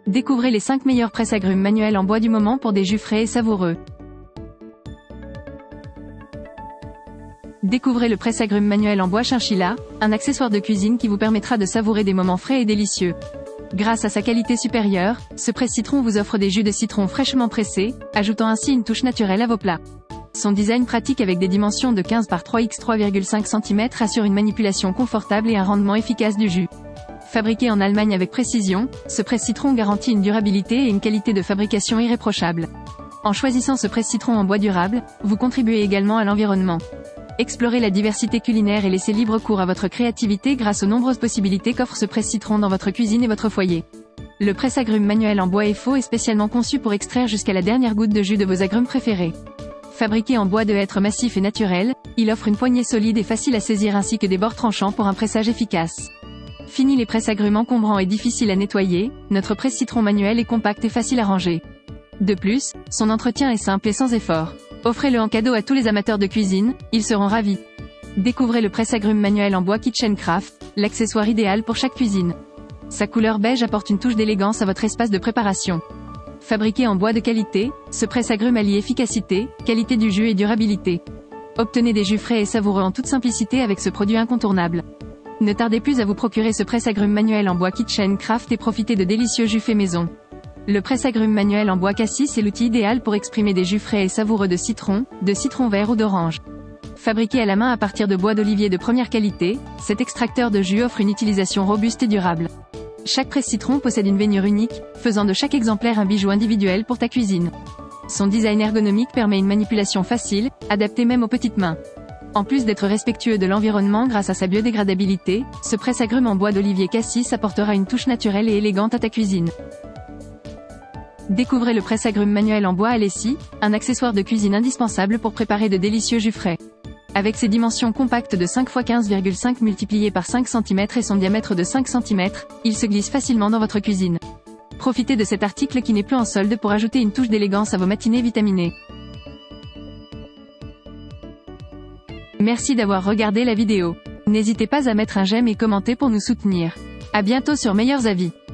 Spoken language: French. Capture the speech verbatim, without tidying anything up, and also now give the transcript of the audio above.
Découvrez les cinq meilleurs presse-agrumes manuels en bois du moment pour des jus frais et savoureux. Découvrez le presse-agrumes manuel en bois chinchilla, un accessoire de cuisine qui vous permettra de savourer des moments frais et délicieux. Grâce à sa qualité supérieure, ce presse-citron vous offre des jus de citron fraîchement pressés, ajoutant ainsi une touche naturelle à vos plats. Son design pratique avec des dimensions de quinze par trois par trois virgule cinq centimètres assure une manipulation confortable et un rendement efficace du jus. Fabriqué en Allemagne avec précision, ce presse-citron garantit une durabilité et une qualité de fabrication irréprochable. En choisissant ce presse-citron en bois durable, vous contribuez également à l'environnement. Explorez la diversité culinaire et laissez libre cours à votre créativité grâce aux nombreuses possibilités qu'offre ce presse-citron dans votre cuisine et votre foyer. Le presse-agrumes manuel en bois F O est spécialement conçu pour extraire jusqu'à la dernière goutte de jus de vos agrumes préférés. Fabriqué en bois de hêtre massif et naturel, il offre une poignée solide et facile à saisir ainsi que des bords tranchants pour un pressage efficace. Fini les presse-agrumes encombrants et difficiles à nettoyer, notre presse-citron manuel est compact et facile à ranger. De plus, son entretien est simple et sans effort. Offrez-le en cadeau à tous les amateurs de cuisine, ils seront ravis. Découvrez le presse-agrumes manuel en bois Kitchen Craft, l'accessoire idéal pour chaque cuisine. Sa couleur beige apporte une touche d'élégance à votre espace de préparation. Fabriqué en bois de qualité, ce presse-agrumes allie efficacité, qualité du jus et durabilité. Obtenez des jus frais et savoureux en toute simplicité avec ce produit incontournable. Ne tardez plus à vous procurer ce presse-agrumes manuel en bois Kitchen Craft et profitez de délicieux jus faits maison. Le presse-agrumes manuel en bois cassis est l'outil idéal pour exprimer des jus frais et savoureux de citron, de citron vert ou d'orange. Fabriqué à la main à partir de bois d'olivier de première qualité, cet extracteur de jus offre une utilisation robuste et durable. Chaque presse-citron possède une veinure unique, faisant de chaque exemplaire un bijou individuel pour ta cuisine. Son design ergonomique permet une manipulation facile, adaptée même aux petites mains. En plus d'être respectueux de l'environnement grâce à sa biodégradabilité, ce presse-agrumes en bois d'olivier cassis apportera une touche naturelle et élégante à ta cuisine. Découvrez le presse-agrumes manuel en bois Alessi, un accessoire de cuisine indispensable pour préparer de délicieux jus frais. Avec ses dimensions compactes de cinq par quinze virgule cinq multipliées par cinq centimètres et son diamètre de cinq centimètres, il se glisse facilement dans votre cuisine. Profitez de cet article qui n'est plus en solde pour ajouter une touche d'élégance à vos matinées vitaminées. Merci d'avoir regardé la vidéo. N'hésitez pas à mettre un j'aime et commenter pour nous soutenir. À bientôt sur Meilleurs Avis.